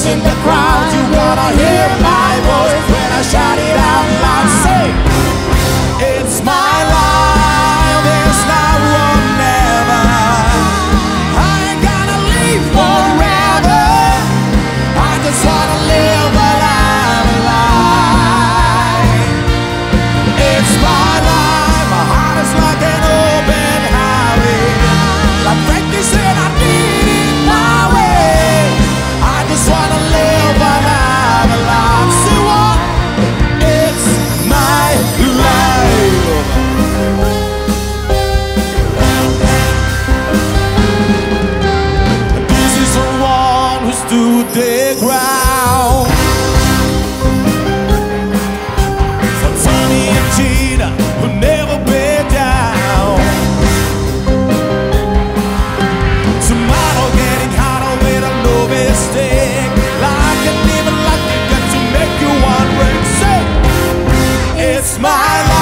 voice in the crowd. You gotta hear my voice when I shout it out loud. Say, it's my life, it's now or never. I ain't gonna live forever. I just wanna live a life. It's my life, my heart is like an open highway. Like Frankie said, I need it my way. I just wanna live a life. See what? It's my life. This is the one who stood the ground. For Tony and Gina, who never back down. Tomorrow getting harder with a no mistake. Like an even like you got to make you one break. Say, it's my life.